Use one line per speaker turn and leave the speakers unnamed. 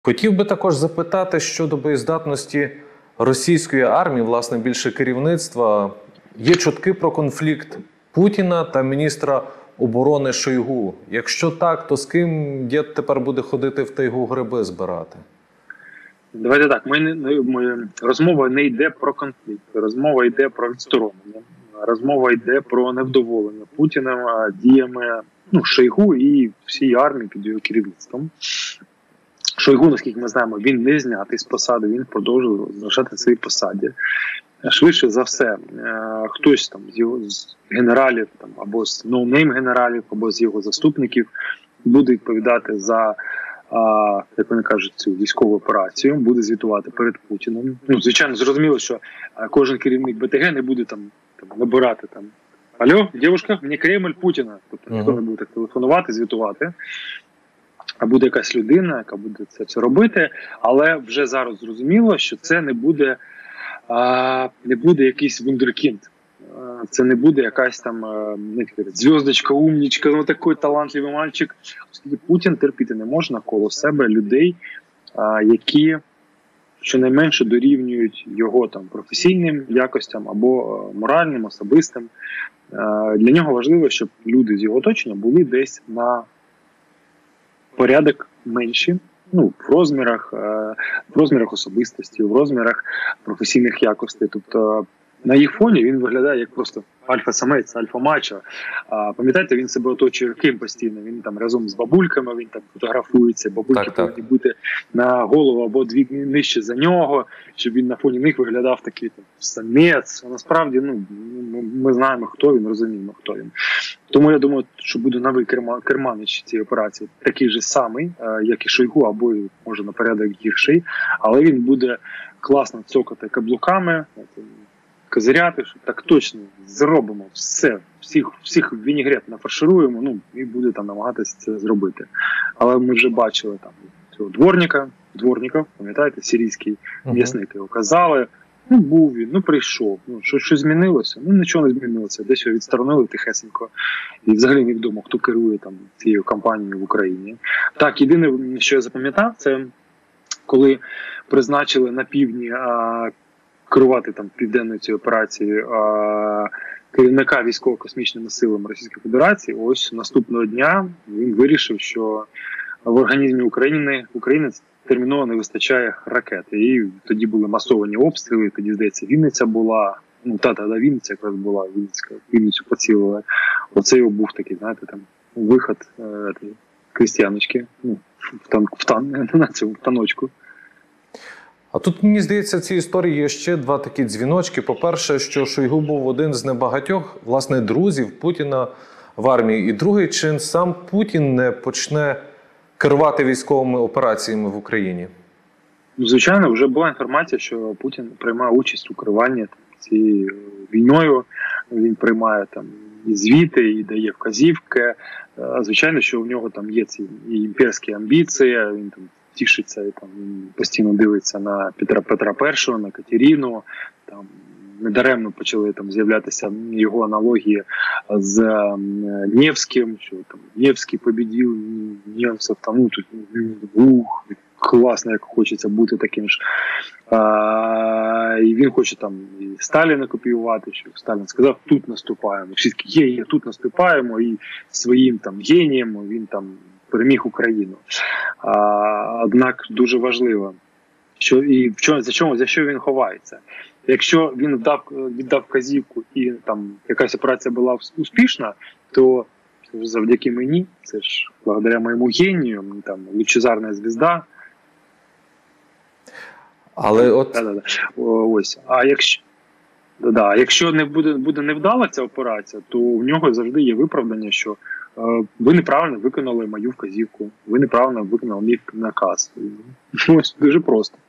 Хотів би також запитати щодо боєздатності російської армії, власне, більше керівництва. Є чутки про конфлікт Путіна та міністра оборони Шойгу. Якщо так, то з ким дід тепер буде ходити в тайгу гриби збирати?
Давайте так, розмова не йде про конфлікт, розмова йде про відсторонення, розмова йде про невдоволення Путіним діями Шойгу і всієї армії під його керівництвом. Шойгу, наскільки ми знаємо, він не знятий з посади, він продовжує залишати своїй посаді. Швидше за все, хтось там з генералів, там, або з ноунейм генералів, або з його заступників буде відповідати за, як вони кажуть, цю військову операцію, буде звітувати перед Путіним. Звичайно, зрозуміло, що кожен керівник БТГ не буде там набирати там: «Алло, дівчинка, мені Кремль Путіна». Тобто ніхто не буде так телефонувати, звітувати. А буде якась людина, яка буде це все робити, але вже зараз зрозуміло, що це не буде якийсь вундеркінд. Це не буде якась там зв'язочка, умнічка, такий талантливий мальчик. Оскільки Путін терпіти не може навколо себе людей, які щонайменше дорівнюють його там професійним якостям або моральним, особистим. Для нього важливо, щоб люди з його оточення були десь на порядок менші, в розмірах особистості, в розмірах професійних якостей. Тобто на їх фоні він виглядає як просто альфа-самець, альфа-мачо. Пам'ятаєте, він себе оточує ким постійно? Він там разом з бабульками, він там фотографується, бабульки повинні бути на голову або дві нижче за нього, щоб він на фоні них виглядав такий там самець. А насправді, ми знаємо, хто він, розуміємо, хто він. Тому я думаю, що буде новий керманич цієї операції, такий же самий, як і Шойгу, або, може, на порядок гірший, але він буде класно цокати каблуками, козиряти, що так точно зробимо все, всіх в вінігрет нафаршируємо, і буде там намагатися це зробити. Але ми вже бачили там цього дворника, пам'ятаєте, сирійський м'ясник, його казали, був він, прийшов, що змінилося? Нічого не змінилося, десь його відсторонили тихесенько, і взагалі невідомо, хто керує там цією кампанією в Україні. Так, єдине, що я запам'ятав, це коли призначили на півдні керувати там південною цією операцією керівника військово-космічними силами Російської Федерації, ось наступного дня він вирішив, що в організмі України терміново не вистачає ракет. І тоді були масовані обстріли, тоді, здається, Вінниця була, Вінниця якраз була, Вінницю поцілили. Оце його був такий, знаєте, там виход крістіяночки, в таночку.
А тут, мені здається, в цій історії є ще два такі дзвіночки. По-перше, що Шойгу був один з небагатьох, власне, друзів Путіна в армії. І другий, чи сам Путін не почне керувати військовими операціями в Україні?
Звичайно, вже була інформація, що Путін приймає участь у керуванні цією війною. Він приймає там і звіти, і дає вказівки. Звичайно, що у нього там є ці і імперські амбіції, він там тішиться і там постійно дивиться на Петра І, на Катерину. Там недаремно почали там з'являтися його аналогії з Невським, що там Невський побідів німців, там тут класно, як хочеться бути таким ж. І він хоче там і Сталіна копіювати, що Сталін сказав: тут наступаємо. Всі такі: є, тут наступаємо, і своїм там генієм він там переміг Україну. Однак дуже важливо, за що він ховається. Якщо він віддав вказівку і там якась операція була успішна, то завдяки мені, це ж благодаря моєму генію, там лучезарна звізда.
Але
ось. Якщо не буде невдала ця операція, то в нього завжди є виправдання, що ви неправильно виконали мою вказівку, ви неправильно виконали мій наказ. Ось, дуже просто.